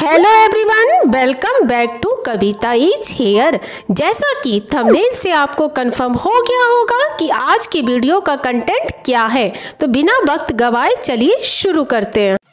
Hello everyone, welcome back to Kavita is here. जैसा कि thumbnail से आपको कंफर्म हो गया होगा कि आज की वीडियो का कंटेंट क्या है, तो बिना वक्त गवाए चलिए शुरू करते हैं।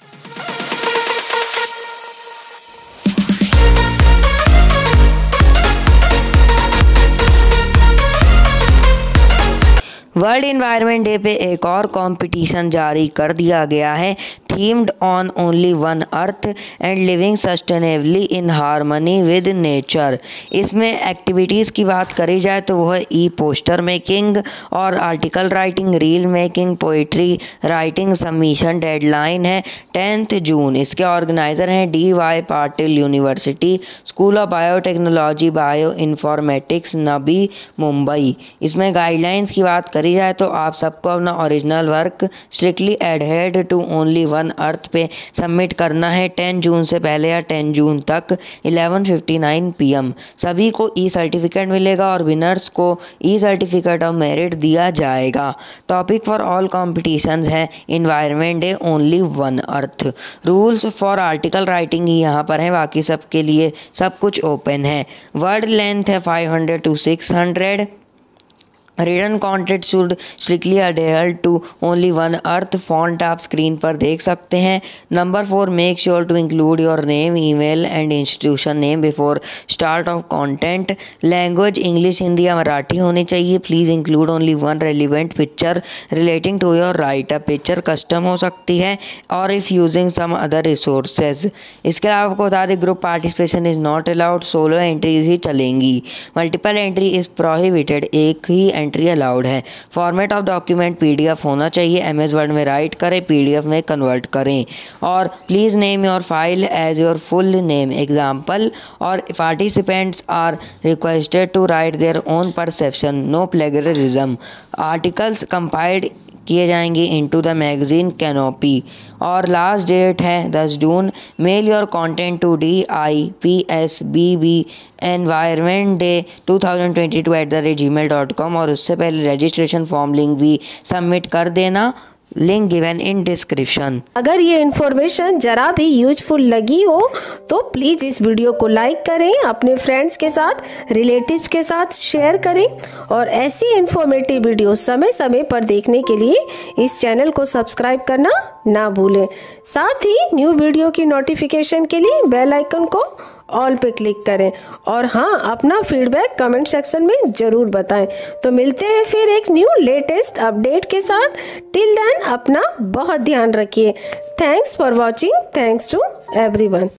वर्ल्ड इन्वायरमेंट डे पे एक और कंपटीशन जारी कर दिया गया है, themed on only one earth and living sustainably in harmony with nature. इसमें एक्टिविटीज़ की बात करी जाए तो वह ई पोस्टर मेकिंग और article writing, reel making, poetry writing. Submission deadline है 10 जून। इसके ऑर्गेनाइज़र हैं DY Patil university, school of biotechnology, bio informatics, Navi, Mumbai. इसमें गाइडलाइंस की बात करी जाए तो आप सबको अपना original work strictly adhered to only one earth पे सबमिट करना है 10 जून से पहले या 10 जून तक 11:59 PM। सभी को ई सर्टिफिकेट मिलेगा और विनर्स को ई सर्टिफिकेट ऑफ मेरिट दिया जाएगा। टॉपिक फॉर ऑल कॉम्पिटिशन्स है environment day only one earth. Rules for article writing ही यहाँ पर है, बाकी सबके लिए सब कुछ ओपन है। वर्ड लेंथ है 500 to 600। Written content should strictly adhere to only one earth. Font आप स्क्रीन पर देख सकते हैं। Number 4, make sure to include your name, email and institution name before start of content. Language English, Hindi या मराठी होनी चाहिए। Please include only one relevant picture relating to your write-up. Picture custom हो सकती है और if using some other resources. इसके अलावा आपको बता दें group participation is not allowed, solo entries ही चलेंगी। मल्टीपल एंट्री इज़ प्रोहिबिटेड, एक ही एंट्री अलाउड है। फॉर्मेट ऑफ डॉक्यूमेंट PDF होना चाहिए। MS वर्ड में राइट करें, PDF में कन्वर्ट करें। और please name your file as your full name example. और participants are requested to write their own perception, no plagiarism. Articles compiled किए जाएंगे इनटू द मैगजीन कैनोपी। और लास्ट डेट है 10 जून। Mail your content to DIPSBB environment day 2022@gmail.com। और उससे पहले registration form link भी सबमिट कर देना, लिंक गिवन इन डिस्क्रिप्शन। अगर ये इन्फॉर्मेशन जरा भी यूजफुल लगी हो तो प्लीज़ इस वीडियो को लाइक करें, अपने फ्रेंड्स के साथ, रिलेटिव्स के साथ शेयर करें और ऐसी इन्फॉर्मेटिव वीडियो समय समय पर देखने के लिए इस चैनल को सब्सक्राइब करना ना भूलें। साथ ही न्यू वीडियो की नोटिफिकेशन के लिए बेल आइकन को ऑल पे क्लिक करें और हाँ, अपना फीडबैक कमेंट सेक्शन में ज़रूर बताएं। तो मिलते हैं फिर एक न्यू लेटेस्ट अपडेट के साथ। टिल देन अपना बहुत ध्यान रखिए। Thanks for watching. Thanks to everyone.